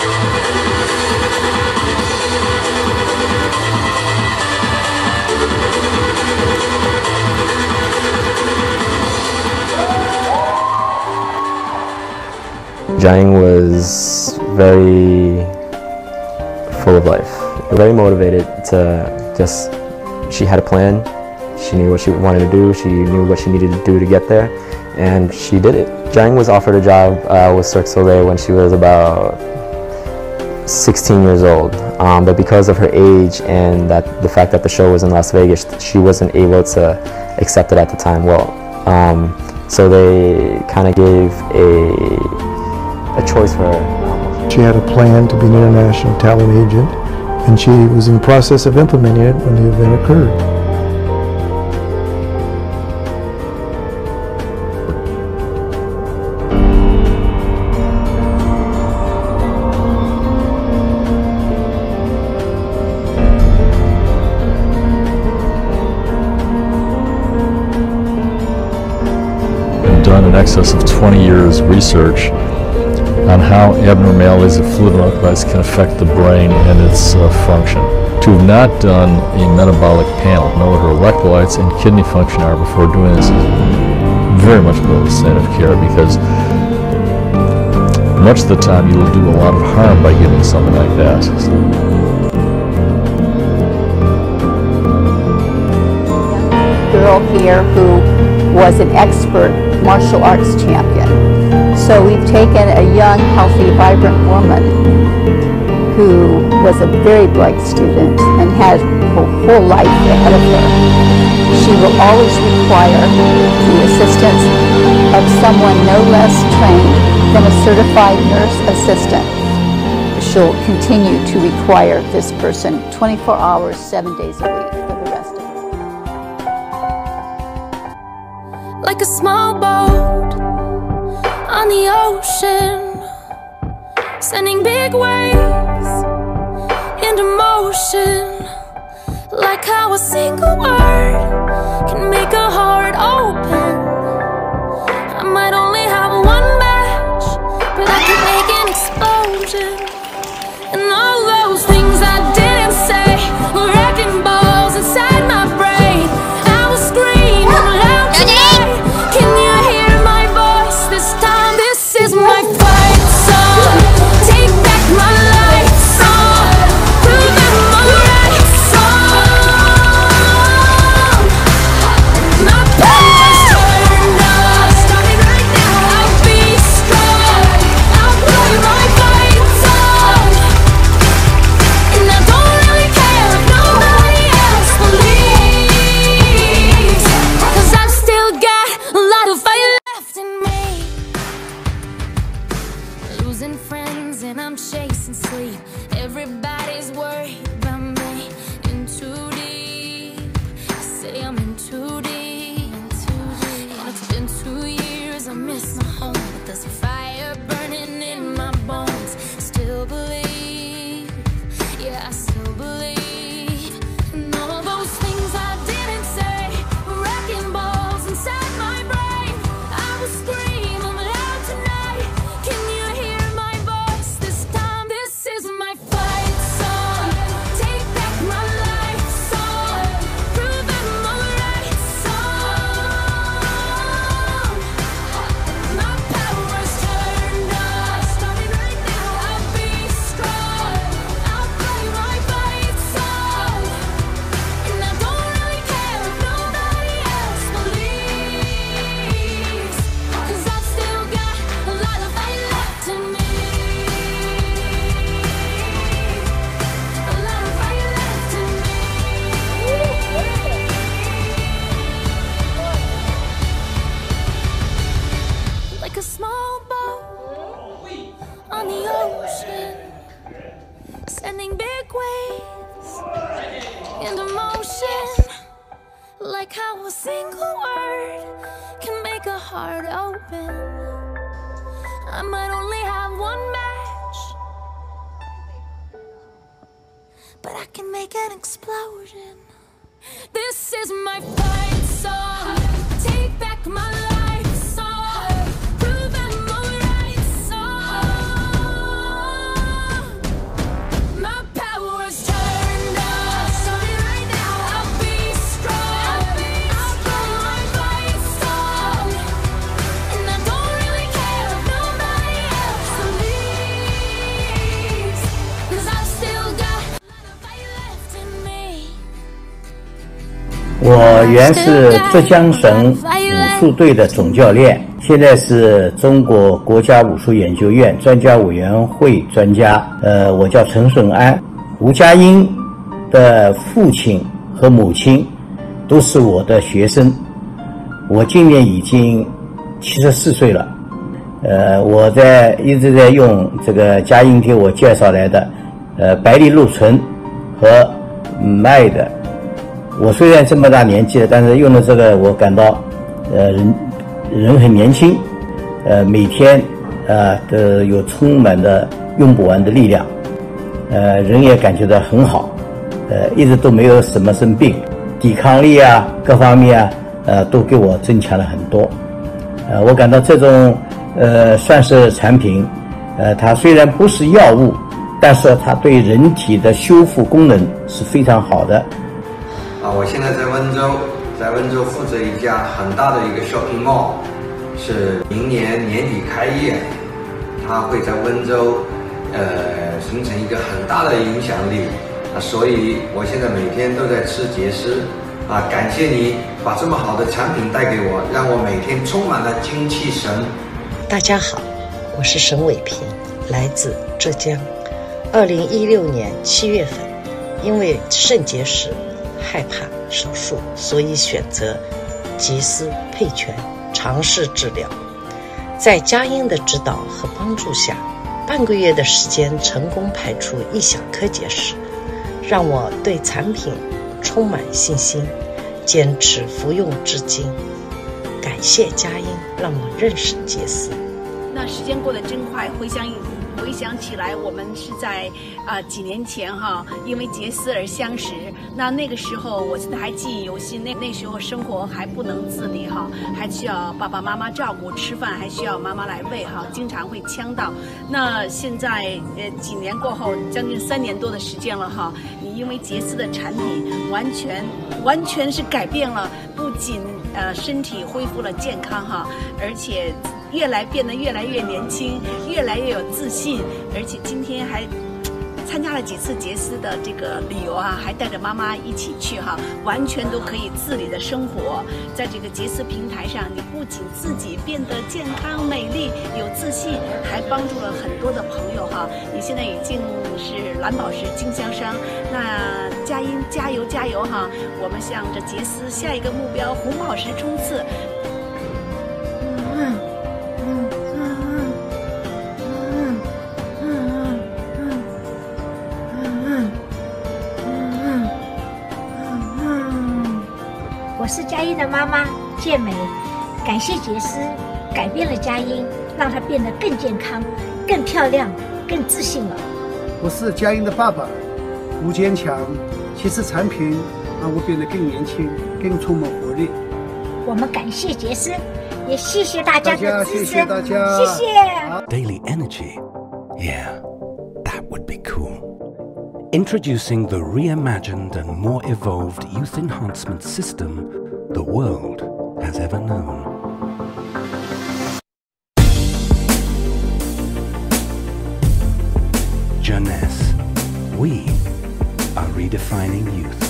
Jiang was very full of life, very motivated she had a plan, she knew what she wanted to do, she knew what she needed to do to get there, and she did it. Jiang was offered a job with Cirque du Soleil when she was about 16 years old, but because of her age and the fact that the show was in Las Vegas, she wasn't able to accept it at the time. So they kind of gave a choice for her. She had a plan to be an international talent agent, and she was in the process of implementing it when the event occurred. Done in excess of 20 years research on how abnormalities of fluid electrolytes can affect the brain and its function. To have not done a metabolic panel, know what her electrolytes and kidney function are before doing this is very much below the standard of care, because much of the time you will do a lot of harm by giving something like that. Girl here who was an expert martial arts champion. So we've taken a young, healthy, vibrant woman who was a very bright student and had her whole life ahead of her. She will always require the assistance of someone no less trained than a certified nurse assistant. She'll continue to require this person 24 hours, 7 days a week for the rest of her life. Like a small boat on the ocean, sending big waves into motion. Like how a single word can make a heart open. I might only have one match, but I can make an explosion. And all those things I didn't say were wrecking balls inside my brain. I will scream loud tonight. Can you hear my voice this time? This is my fight song. Take back my life song. Prove I'm alright song. My power's turned on. Starting right now. I'll be strong. I'll play my fight song. And I don't really care if nobody else believes, 'cause I've still got a lot of fire left in me. Losing friends and I'm chasing sleep. Everybody's worried about me. In too deep. Say I'm in too deep. And it's been 2 years, I miss my home, but there's a fire burning in my bones. Still believe, yeah, I still believe. And all those things I didn't say were wrecking balls inside my brain. I will scream loud tonight. Can you hear my voice this time? This is my fight song. Take back my life song. Prove I'm alright song. My power's turned on. Starting right now. I'll be strong. I'll play my fight song. And I don't really care if nobody else believes, 'cause I've still got a lot of fight left in me. A lot of fight left in me. Like a small boat on the ocean, sending big waves into motion. Like how a single word can make a heart open. I might only have one match, but I can make an explosion. This is my fight song. Take back my life song. Prove I'm alright song. 我原是浙江省武术队的总教练，现在是中国国家武术研究院专家委员会专家。我叫陈顺安。吴佳音的父亲和母亲都是我的学生。我今年已经74岁了。我一直在用这个佳音给我介绍来的白藜芦醇和麦的。我虽然这么大年纪了，但是用了这个，我感到人很年轻，每天都有充满的用不完的力量，人也感觉到很好，一直都没有什么生病，抵抗力啊各方面都给我增强了很多。我感到这种算是产品，它虽然不是药物，但是它对人体的修复功能是非常好的。 我现在在温州负责一家很大的一个 shopping mall， 是明年年底开业，它会在温州形成一个很大的影响力所以我现在每天都在吃杰斯感谢你把这么好的产品带给我，让我每天充满了精气神。 大家好，我是沈伟平，来自浙江。2016年7月份，因为肾结石害怕手术，所以选择杰斯配全尝试治疗。在佳音的指导和帮助下，半个月的时间成功排除1小颗结石，让我对产品充满信心，坚持服用至今。感谢佳音让我认识杰斯。 那时间过得真快，回想起来，我们是在几年前因为杰斯而相识。那个时候我现在还记忆犹新，那时候生活还不能自理还需要爸爸妈妈照顾，吃饭还需要妈妈来喂经常会呛到。那现在几年过后，将近3年多的时间了你因为杰斯的产品完全是改变了，不仅身体恢复了健康而且变得越来越年轻，越来越有自信，而且今天还参加了几次杰斯的这个旅游还带着妈妈一起去完全都可以自理的生活。在这个杰斯平台上，你不仅自己变得健康美丽有自信，还帮助了很多的朋友你现在已经是蓝宝石经销商。那佳音加油加油我们向着杰斯下一个目标红宝石冲刺。 我是佳音的妈妈健美，感谢杰斯改变了佳音，让她变得更健康、更漂亮、更自信了。 我是佳音的爸爸吴坚强，杰斯产品让我变得更年轻、更充满活力。 我们感谢杰斯，也谢谢大家的支持， 谢谢大家， 谢谢。 Daily Energy, yeah, that would be cool. Introducing the reimagined and more evolved youth enhancement system the world has ever known. Jeunesse, we are redefining youth.